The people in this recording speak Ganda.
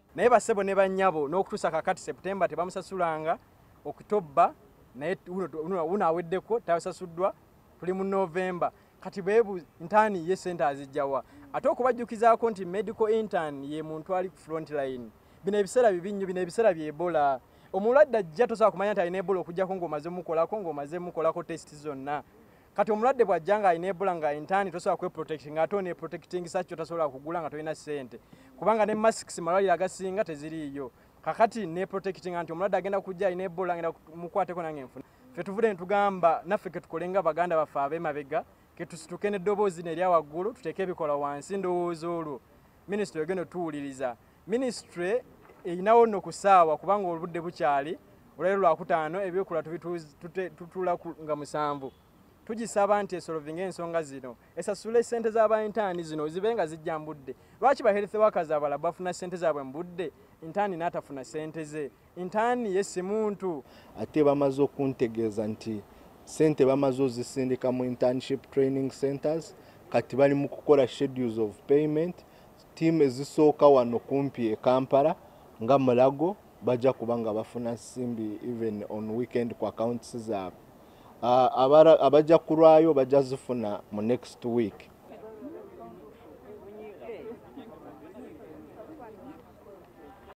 naye basebo ne bannyabo n'okutuusa kakati September tebamusasulanga, October naye uno aweddeko tasasuddwa, tuli mu November. Kati beebu intaani ye ssente azijjawa. Ate okubajjukizaako nti medical intern ye muntu ali ku front line. Bino ebiseera bibinyo, bino ebiseera bye Ebola. Omulwadde ajja tosobola kumanya nti alina Ebola okugyako ng'omaze mukolako test zonna. Kati omulwadde bw'ajjanga alina Ebola nga intaani tosobola kweprotecting nga ate oneprotecting sakyo tasobola kugula nga tolina ssente. Kubanga ne masks malwaliro agasinga teziriiyo. Kakati ne protecting nti omulwadde agenda kujja alina Ebola ngenda mukwateko nange nfuna. Ffe tuvudde ne tugamba naffe ke tukolenga baganda baffe ab'emabega ke tusituke n'eddoboozi nerya waggulu tuteeke ebikola wansi ndowooza olwo minisitule egenda otuwuliriza. Minisitule erinawo nno ku ssaawa kubanga obudde bukyali olwaleero lwakutaano ebyokulwa tutuula nga 7. Tugisaba nti esolvinga ensonga zino esasule ssente z'abayintaani zino zibe nga zijja mbudde. Lwaki ba health workers abalala bafuna ssente zaabwe mbudde, intaani n'atafuna ssente ze? Intaani ye si muntu. Ate bamaze okuntegeeza nti ssente bamaze ozisindika mu internship training centers, kati bali mu kukola schedules of payment. Tiimu ezisooka wano kumpi e Kampala nga Mulago bajja kubanga bafuna simbi even on weekend ku accounts zaabwe. Abajja kulwayo bajja zifuna mu next week.